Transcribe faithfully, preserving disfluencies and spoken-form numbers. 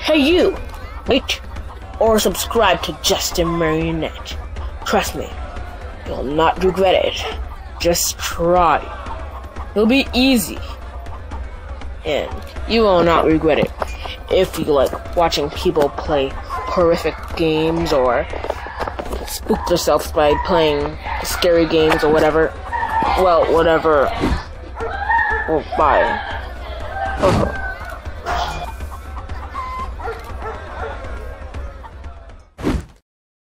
Hey you! Wait! Or subscribe to Justin Marionette. Trust me, you'll not regret it. Just try. It'll be easy. And you will not regret it if you like watching people play horrific games or spook themselves by playing scary games or whatever. Well, whatever. Well, bye. Okay.